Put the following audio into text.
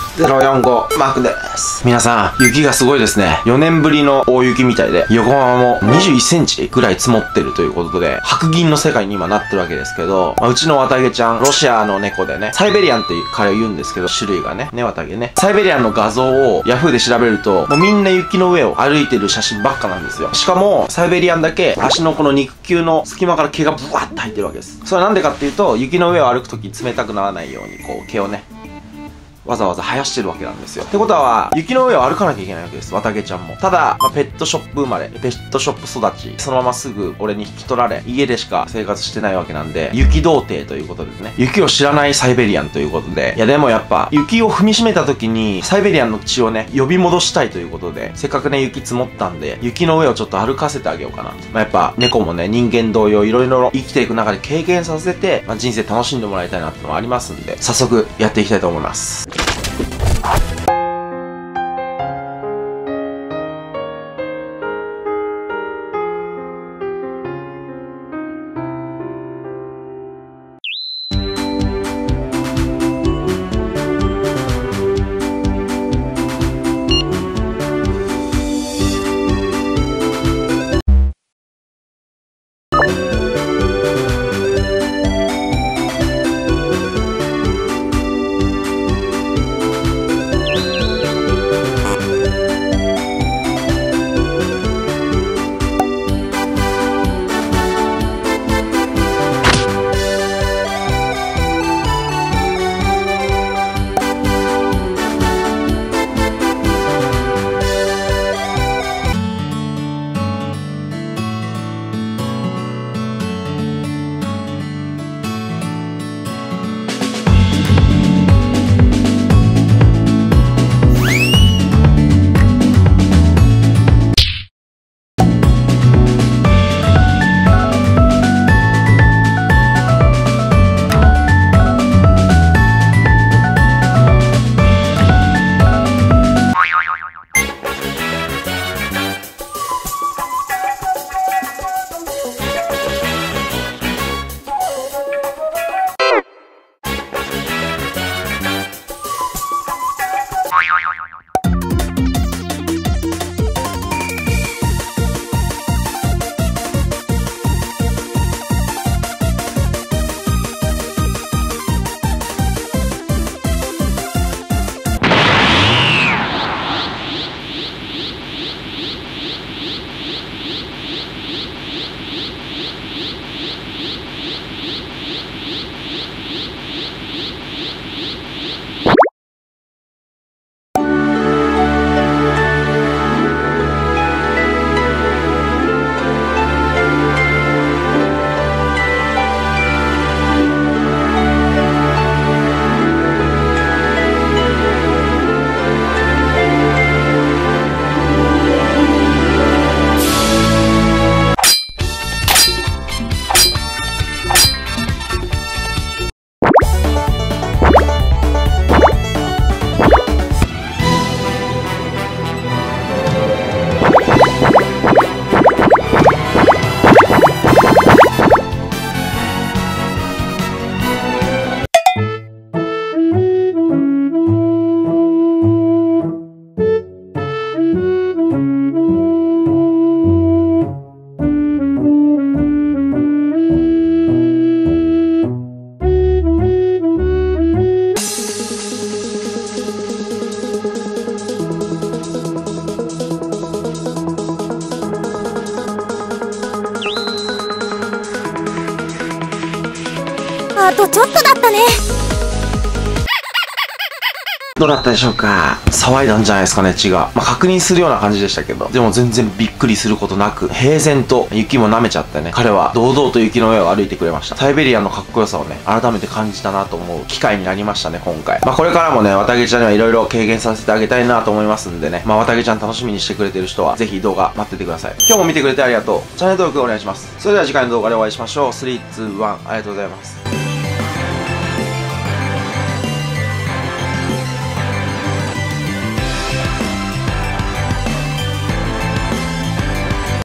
045マークです。皆さん、雪がすごいですね。4年ぶりの大雪みたいで、横浜も21センチぐらい積もってるということで、白銀の世界に今なってるわけですけど、うちの綿毛ちゃん、ロシアの猫でね、サイベリアンっていう彼を言うんですけど、種類がね、綿毛ね。サイベリアンの画像を Yahoo で調べると、もうみんな雪の上を歩いてる写真ばっかなんですよ。しかも、サイベリアンだけ足のこの肉球の隙間から毛がブワーって入ってるわけです。それはなんでかっていうと、雪の上を歩くとき冷たくならないように、こう毛をね、わざわざ生やしてるわけなんですよ。ってことは、雪の上を歩かなきゃいけないわけです。綿毛ちゃんも。ただ、ペットショップ生まれ、ペットショップ育ち、そのまますぐ俺に引き取られ、家でしか生活してないわけなんで、雪童貞ということですね。雪を知らないサイベリアンということで。いやでもやっぱ、雪を踏みしめた時に、サイベリアンの血をね、呼び戻したいということで、せっかくね、雪積もったんで、雪の上をちょっと歩かせてあげようかな。やっぱ、猫もね、人間同様、いろいろ生きていく中で経験させて、人生楽しんでもらいたいなってのもありますんで、早速やっていきたいと思います。 あとちょっとだったね。 どうだったでしょうか。騒いだんじゃないですかね、血が。確認するような感じでしたけど。でも全然びっくりすることなく、平然と雪も舐めちゃってね。彼は堂々と雪の上を歩いてくれました。サイベリアンのかっこよさをね、改めて感じたなと思う機会になりましたね、今回。これからもね、綿毛ちゃんにはいろいろ経験させてあげたいなと思いますんでね。綿毛ちゃん楽しみにしてくれてる人は、ぜひ動画待っててください。今日も見てくれてありがとう。チャンネル登録お願いします。それでは次回の動画でお会いしましょう。3、2、1、ありがとうございます。